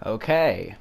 Okay.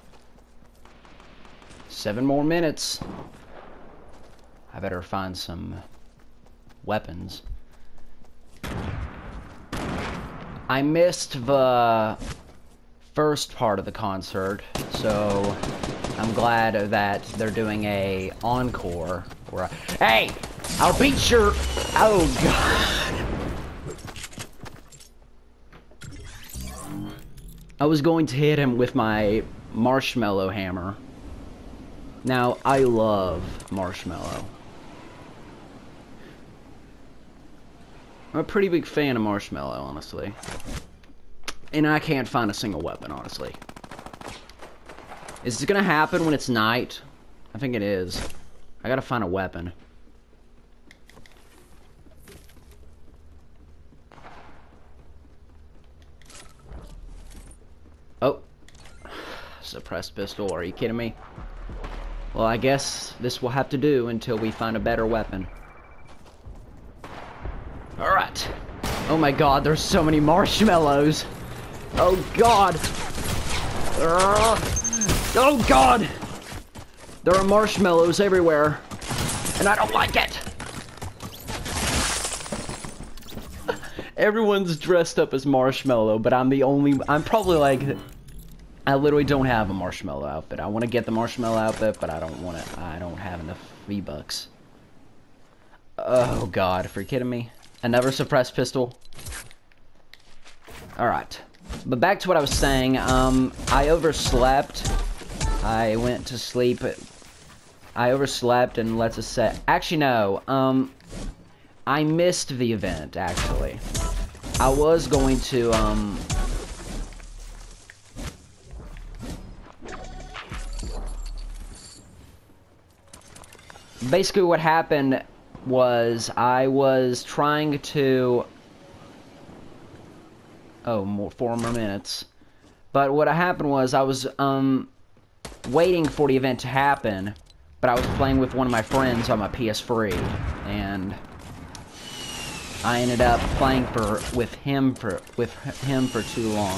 7 more minutes. I better find some weapons. I missed the first part of the concert, so I'm glad that they're doing a encore. Where hey! I'll beat your... Oh, God. I was going to hit him with my marshmallow hammer. Now, I love marshmallow. I'm a pretty big fan of marshmallow, honestly. And I can't find a single weapon, honestly. Is this gonna happen when it's night? I think it is. I gotta find a weapon. Oh. Suppressed pistol, are you kidding me? Well, I guess this will have to do until we find a better weapon. Alright. Oh my god, there's so many marshmallows. Oh god. Oh god. There are marshmallows everywhere. And I don't like it. Everyone's dressed up as Marshmallow, but I'm the only... I'm probably like... I literally don't have a marshmallow outfit. I want to get the marshmallow outfit, but I don't want it. I don't have enough V-Bucks. Oh god, are you kidding me? Another suppressed pistol? Alright. But back to what I was saying, I overslept. I went to sleep. I overslept, and let's just say... Actually, no. I missed the event, actually. I was going to, basically what happened was I was trying to... Oh, 4 more minutes. But what happened was I was, waiting for the event to happen, but I was playing with one of my friends on my PS3, and I ended up playing with him for too long.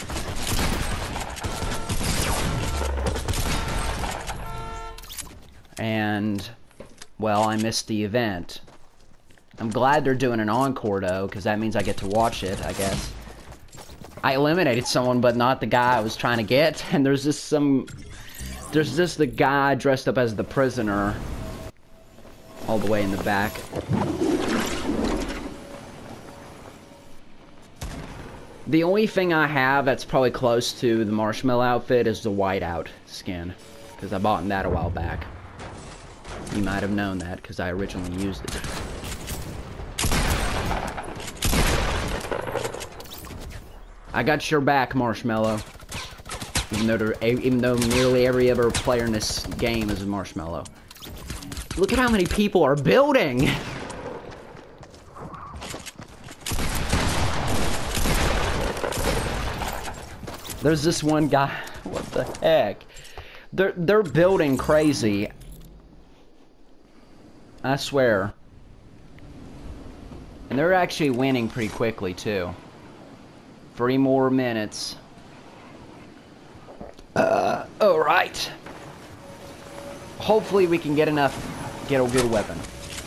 And, well, I missed the event. I'm glad they're doing an encore, though, because that means I get to watch it, I guess. I eliminated someone, but not the guy I was trying to get, and there's just the guy dressed up as the prisoner all the way in the back. The only thing I have that's probably close to the marshmallow outfit is the whiteout skin, because I bought that a while back. You might have known that, because I originally used it. I got your back, Marshmallow. Even though nearly every other player in this game is a Marshmallow. Look at how many people are building! There's this one guy. What the heck? They're building crazy. I swear. And they're actually winning pretty quickly, too. 3 more minutes. Alright. Hopefully we can get a good weapon.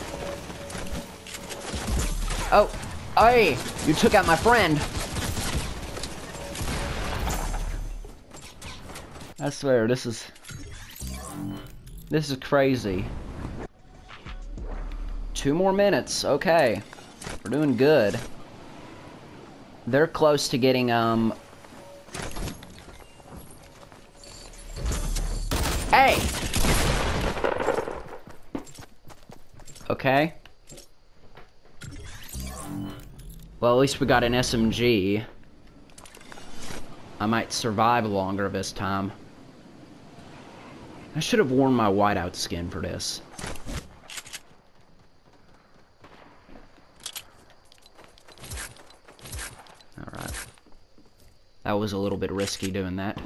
Oh, hey, you took out my friend. I swear, this is crazy. 2 more minutes, okay. We're doing good. They're close to getting, Hey! Okay. Well, at least we got an SMG. I might survive longer this time. I should have worn my whiteout skin for this. Alright. That was a little bit risky doing that.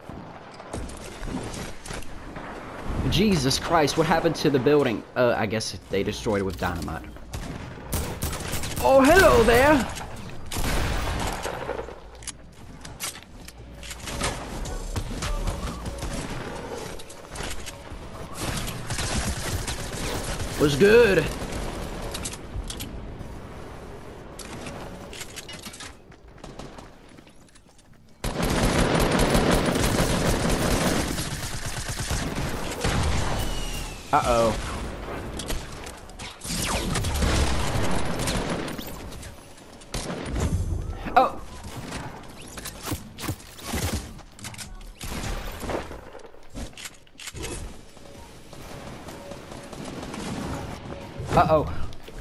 Jesus Christ, what happened to the building? I guess they destroyed it with dynamite. Oh, hello there! Was good. Uh-oh. Oh. Uh-oh.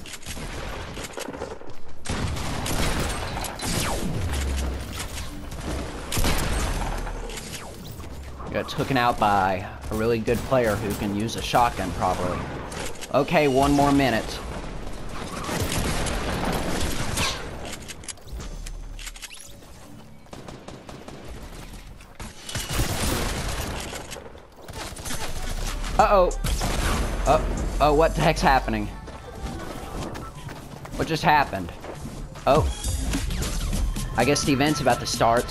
Got taken out by a really good player who can use a shotgun properly. Okay, 1 more minute. Uh-oh. Oh, what the heck's happening? What just happened? Oh. I guess the event's about to start.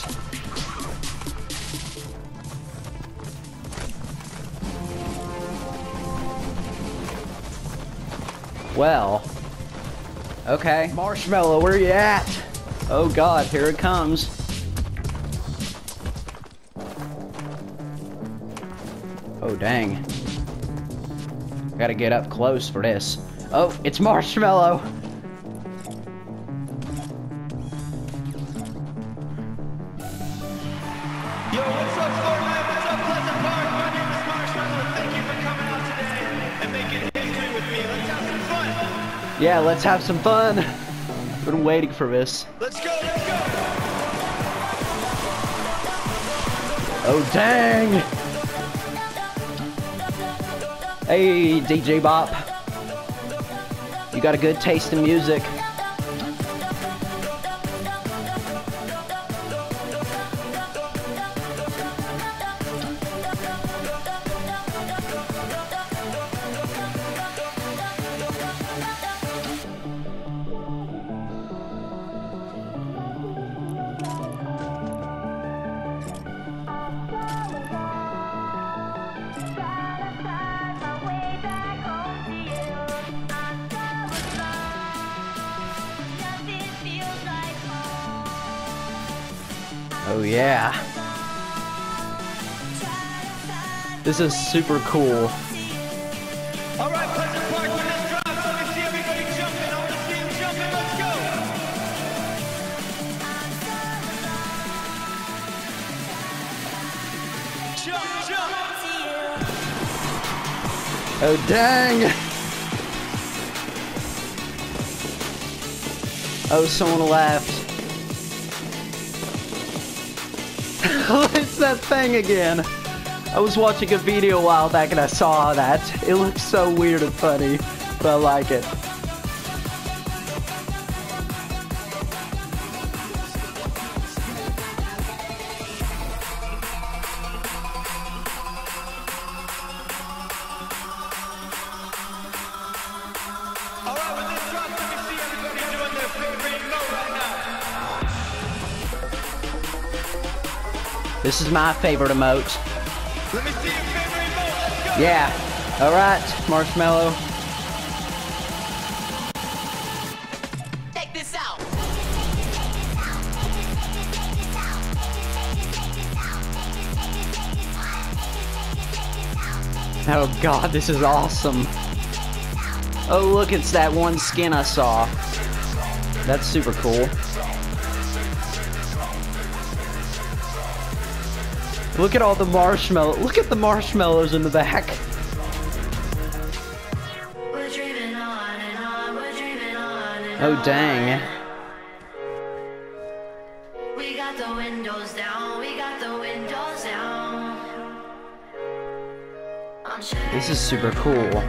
Well. Okay. Marshmallow, where you at? Oh god, here it comes. Oh dang. Gotta get up close for this. Oh, it's Marshmallow! Yo, what's up, Fortnite? What's up, Pleasant Park? My name is Marshmallow. Thank you for coming out today and making history with me. Let's have some fun. Yeah, let's have some fun. Been waiting for this. Let's go, let's go. Oh dang! Hey, DJ Bop. You got a good taste in music. Oh yeah. This is super cool. All right, Pleasant Park, when this drops, let me see everybody jumping. I want to see them jumping. Let's go. Jump, jump. Oh dang! Oh, someone left. It's that thing again. I was watching a video a while back and I saw that. It looks so weird and funny, but I like it. All right, when this drops, let me see everybody doing their favorite emote right now. This is my favorite emote. Let me see your favorite emote. Let's go. Yeah. Alright, Marshmallow. Check this out. Oh god, this is awesome. Oh look, it's that one skin I saw. That's super cool. Look at all the marshmallow. Look at the marshmallows in the back. We're dreaming on and on, we're dreaming on and Oh on. dang. We got the windows down, we got the windows down. I'm This is super cool.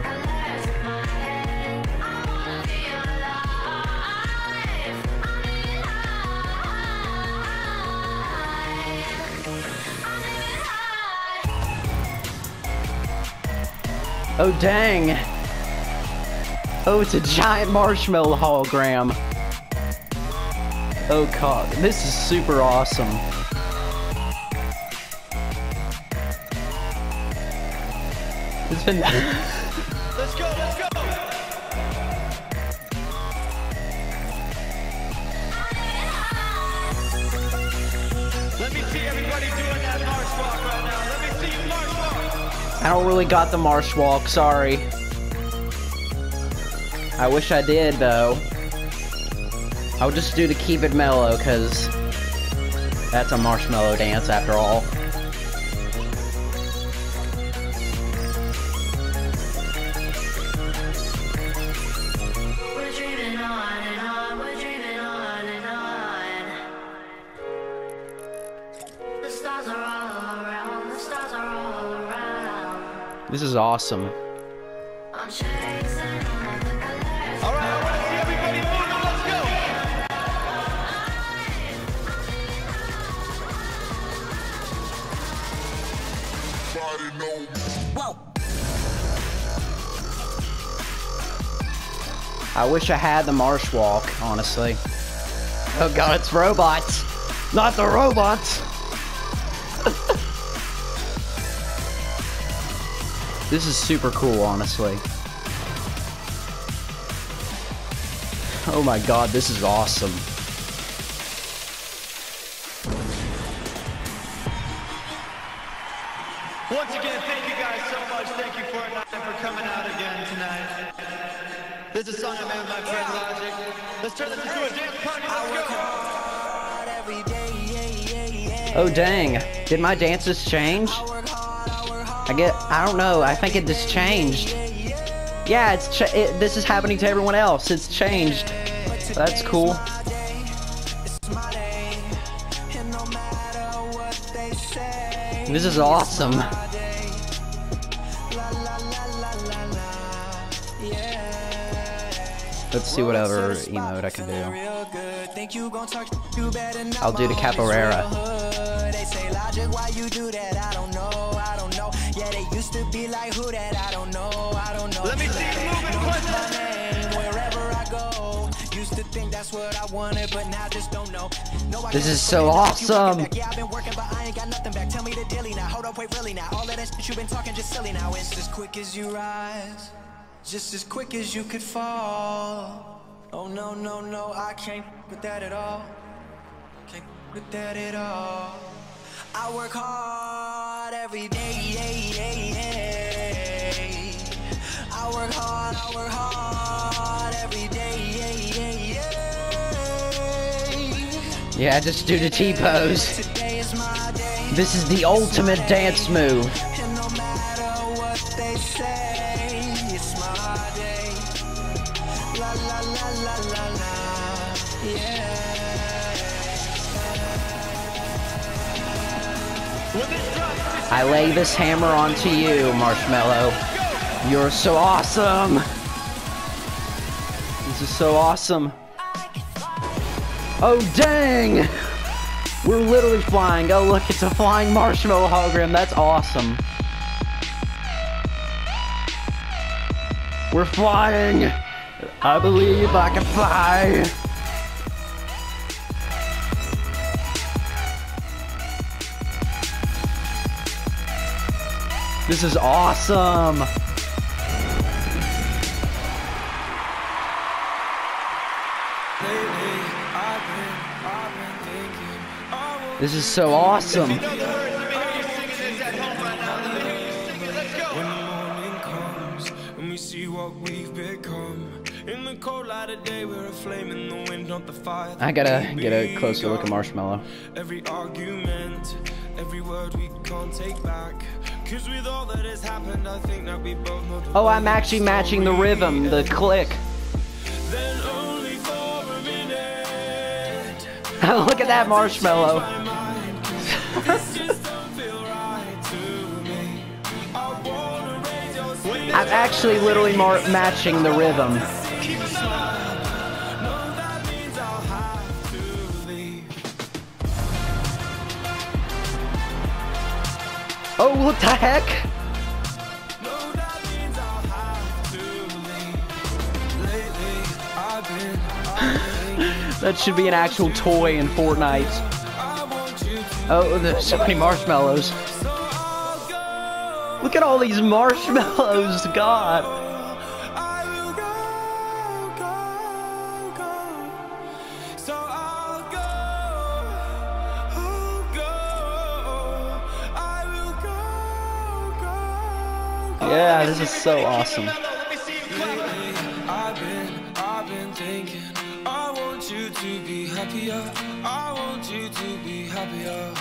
Oh dang. Oh, it's a giant marshmallow hologram. Oh god, this is super awesome. It's been Let's go, let's go. I don't really got the marsh walk, sorry. I wish I did, though. I'll just do the Keep It Mellow, because that's a marshmallow dance after all. We're dreaming on and on, we're dreaming on and on. The stars are all around, the stars are all around. This is awesome. I'm chasing all of the colors. All right, I want to see everybody moving. Let's go. I wish I had the marsh walk, honestly. Oh god, it's robots! Not the robots! This is super cool, honestly. Oh my god, this is awesome. Once again, thank you guys so much. Thank you, Fortnite, for coming out again tonight. This is a song I made with my friend Logic. Let's turn this into a dance party. Let's go. Oh dang, did my dances change? I don't know, I think it just changed. Yeah, this is happening to everyone else, it's changed. That's cool. This is awesome. Let's see whatever emote I can do. I'll do the capoeira. They say Logic, why you do that? I don't know, I don't know. Yeah, they used to be like, who that? I don't know, I don't know. Let me see you moving, Quincy. Wherever I go, used to think that's what I wanted, but now just don't know. No, I This can't is so forget that you awesome. back. Yeah, I've been working, but I ain't got nothing back. Tell me the daily now. Hold up, wait, really now. All of that shit you've been talking just silly now. It's as quick as you rise, just as quick as you could fall. Oh no, no, no, I can't with that at all. Can't with that at all. I work hard every day. I work hard every day. Yeah, just do the T-pose. Today is my day. This is the ultimate dance move. And no matter what they say, it's my day. La la la la la la, yeah. When this drops, I lay this hammer onto you, Marshmallow. You're so awesome. This is so awesome. Oh dang! We're literally flying. Oh look, it's a flying marshmallow hologram. That's awesome. We're flying. I believe I can fly. This is awesome. This is so awesome. you know the words. Let me hear you singing this at home right now. Let me hear you sing it. Let's go. When the morning comes and we see what we've become, in the cold light of day we're a flame in the wind, not the fire. I gotta get a closer look at Marshmallow. Every argument, every word we can't take back, 'cause with all that has happened I think that we both know the Oh, I'm actually matching the rhythm, the click. then only for a minute. Look at that Marshmallow. This just don't feel right to me. I wanna raise your spirit. I'm actually literally matching the rhythm. No, that means I'll have to leave. Oh, what the heck? No, that means I'll have to leave. Lately, I've been That should be an actual toy in Fortnite. I want you to Oh, there's so many marshmallows. so I'll go. Look at all these marshmallows, God. I will go, go, go. So I'll go, oh, go. I will go, go, Yeah, this is so awesome. Let me see you clap. I've been thinking, I want you to be happier. I want you to be happier.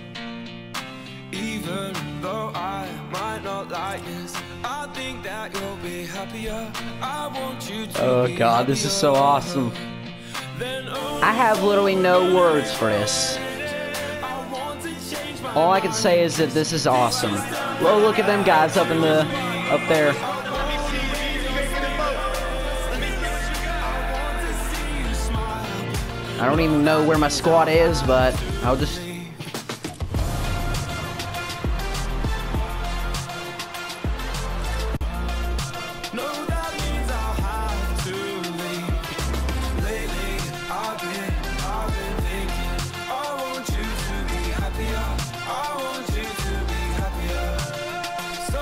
Even though I might not like this, I think that you'll be happier. I want you to Oh be god, this is so awesome. I have literally no words for this. All I can say is that this is awesome. Well, look at them guys up there. I don't even know where my squad is, but I'll just... No, that means I'll have to leave. Lately, I've been thinking, I want you to be happier. I want you to be happier. So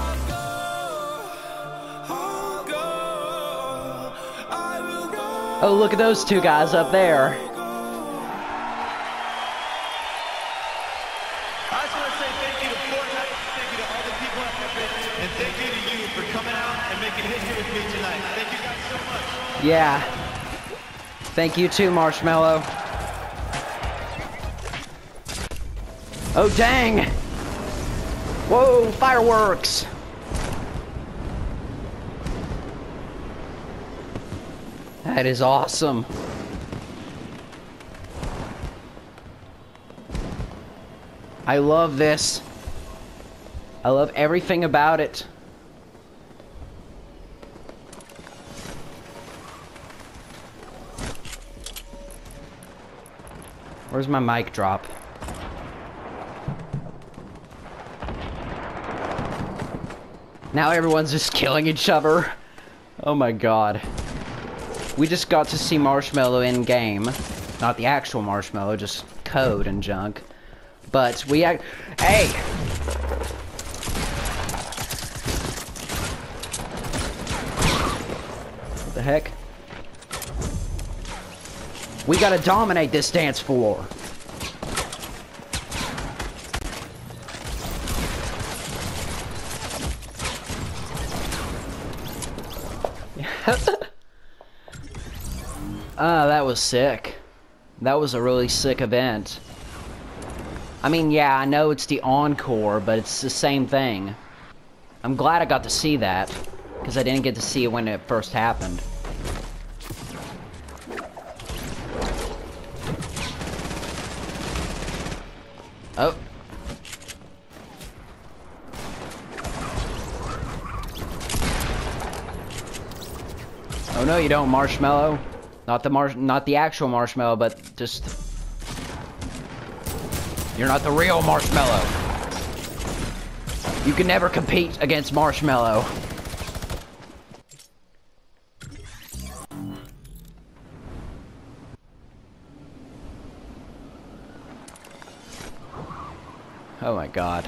I'll go, I will go. Oh, look at those two guys up there. I just want to say thank you to Fortnite, thank you to all the people at Epic, and thank you to you for coming out and making history with me tonight. Thank you guys so much. Yeah. Thank you too, Marshmallow. Oh, dang! Whoa, fireworks! That is awesome. I love this. I love everything about it. Where's my mic drop? Now everyone's just killing each other. Oh my god. We just got to see Marshmallow in game. Not the actual Marshmallow, just code and junk. But we Hey! What the heck? We gotta dominate this dance floor. That was sick. That was a really sick event. I mean, yeah, I know it's the encore, but it's the same thing. I'm glad I got to see that, because I didn't get to see it when it first happened. Oh. Oh no, you don't, Marshmallow. Not the actual Marshmallow, but just... You're not the real Marshmallow. You can never compete against Marshmallow. Oh my god.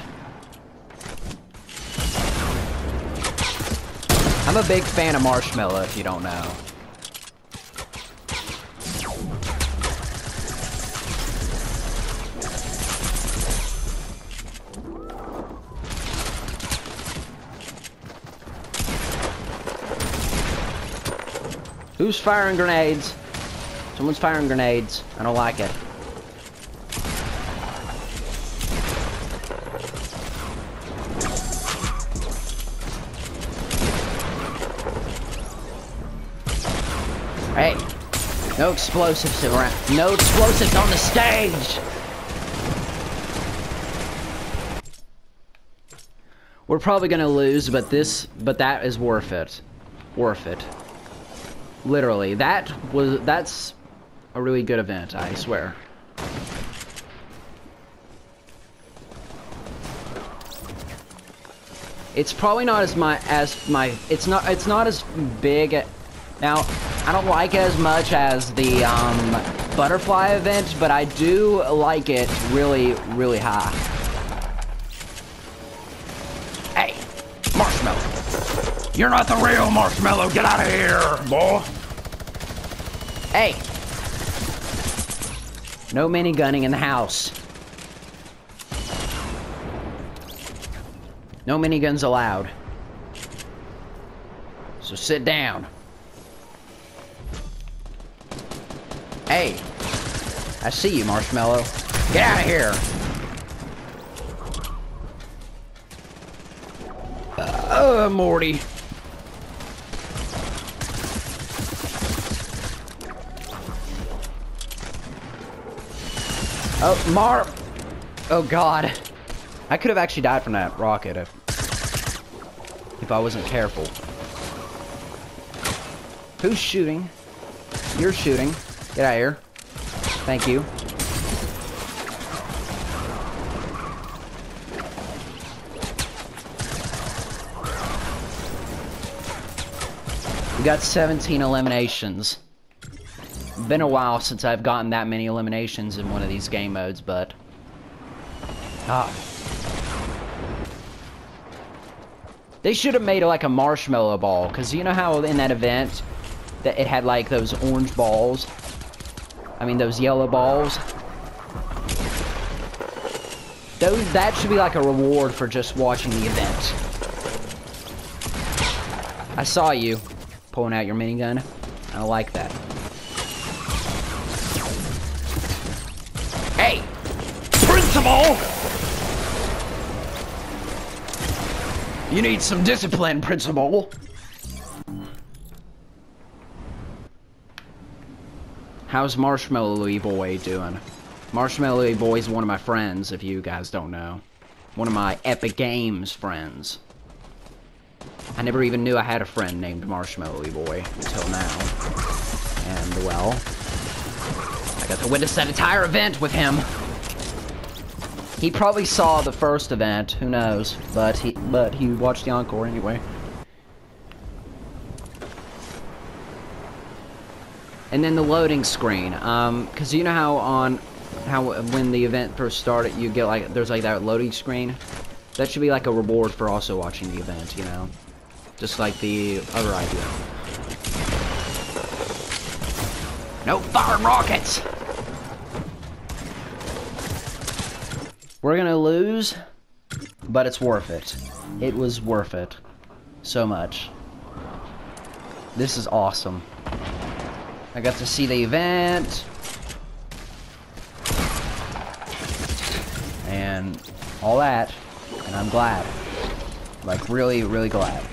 I'm a big fan of Marshmallow, if you don't know. Who's firing grenades? Someone's firing grenades. I don't like it. Hey, no explosives around. No explosives on the stage. We're probably gonna lose, but that is worth it. Worth it. Literally, that's a really good event, I swear. It's probably not it's not as big. Now, I don't like it as much as the butterfly event, but I do like it really, really high. Hey, Marshmallow. You're not the real Marshmallow. Get out of here, boy. Hey. No minigunning in the house. No miniguns allowed. So sit down. Hey, I see you, Marshmallow. Get out of here. Morty. Oh, oh, God. I could have actually died from that rocket if I wasn't careful. Who's shooting? You're shooting. Get out of here. Thank you. We got 17 eliminations. Been a while since I've gotten that many eliminations in one of these game modes, but... They should have made it like a marshmallow ball, because you know how in that event that it had like those orange balls? I mean those yellow balls? That should be like a reward for just watching the event. I saw you pulling out your minigun. I like that. Hey! Principal! You need some discipline, Principal. How's Marshmallow Boy doing? Marshmallow Boy is one of my friends, if you guys don't know. One of my Epic Games friends. I never even knew I had a friend named Marshmallow Boy until now. And, well, I got to witness that entire event with him. He probably saw the first event, who knows, but he watched the encore anyway. And then the loading screen, cause you know how when the event first started, you get like, there's like that loading screen? That should be like a reward for also watching the event, you know? Just like the other idea. No firing rockets! We're gonna lose, but it's worth it. It was worth it. So much. This is awesome. I got to see the event. And all that. And I'm glad. Like, really, really glad.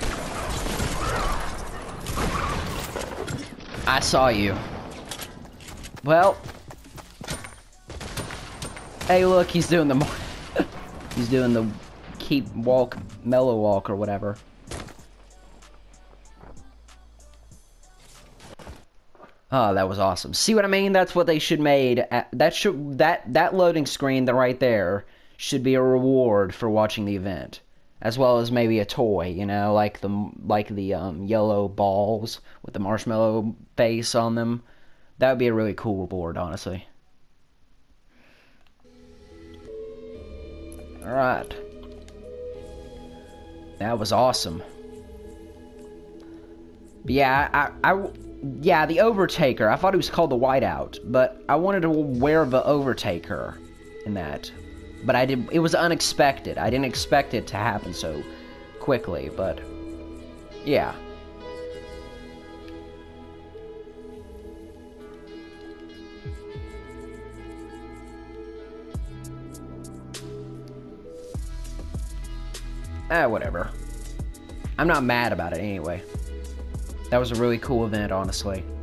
I saw you. Well. Hey, look, he's doing the... he's doing the mellow walk or whatever. Oh, that was awesome. See what I mean? That's what they should made. That loading screen right there should be a reward for watching the event, as well as maybe a toy, you know, like the yellow balls with the marshmallow face on them. That would be a really cool reward, honestly. All right. That was awesome. But yeah, yeah, the Overtaker. I thought it was called the Whiteout, but I wanted to wear the Overtaker in that. But it was unexpected. I didn't expect it to happen so quickly, but yeah. Whatever. I'm not mad about it anyway. That was a really cool event, honestly.